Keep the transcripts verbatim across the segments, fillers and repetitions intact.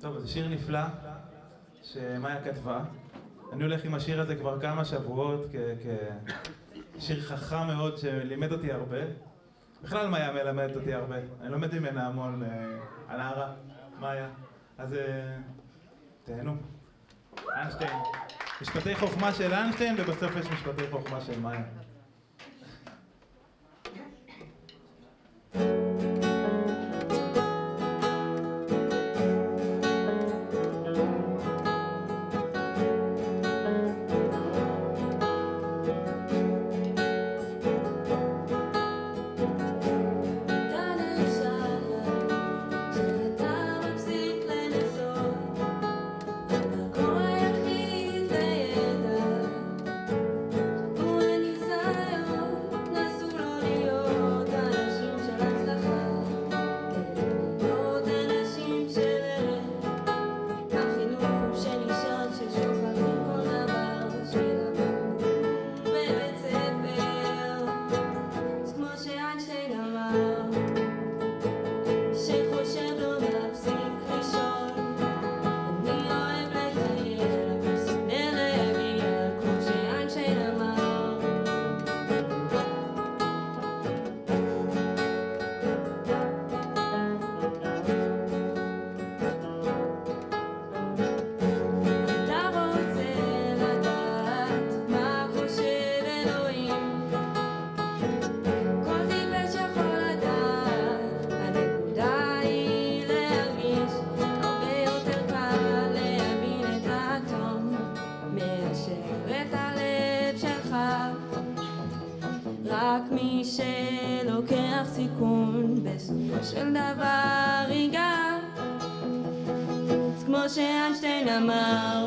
טוב, זה שיר נפלא שמאיה כתבה. אני הולך עם השיר הזה כבר כמה שבועות כשיר חכם מאוד שלימד אותי הרבה. בכלל מאיה מלמדת אותי הרבה. אני לומד ממנה המון, הנערה, מאיה. אז תהנו. איינשטיין. משפטי חוכמה של איינשטיין ובסוף יש משפטי חוכמה של מאיה. רק מי שלוקח סיכון בסופו של דבר ייגע. כמו שאיינשטיין אמר,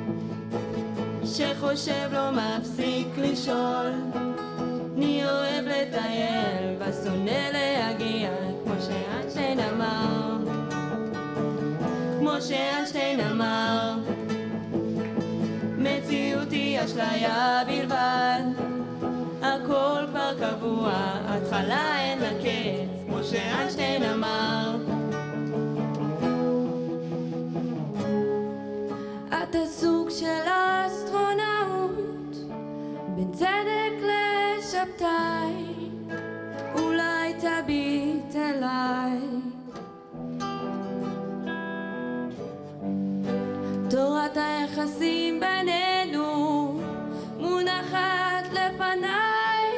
שחושב לא מפסיק לשאול. אני אוהב לטייל ושונא להגיע. כמו שאיינשטיין אמר, כמו שאיינשטיין אמר, מציאות היא אשליה בלבד, הכל כבר קבוע, התחלה אין לה קץ, כמו שאיינשטיין אמר. אתה סוג של אסטרונאוט, בין צדק לשבתאי, אולי תביט אליי. תורת היחסים בינינו מונחת לפניי,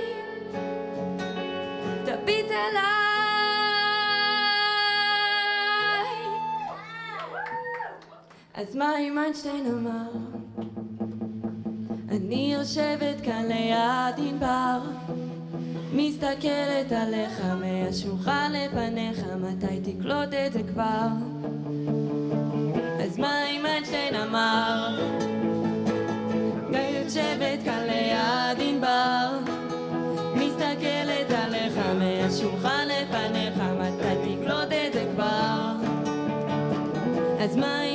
תביט אליי. אז מה אם איינשטיין אמר? אני יושבת כאן ליד ענבר, מסתכלת עליך מהשולחן לפניך, מתי תקלוט את זה כבר? אז מה אם איינשטיין אמר? יושבת כאן ליד ענבר, מסתכלת עליך מהשולחן לפניך, מתי תקלוט את זה כבר? אז מה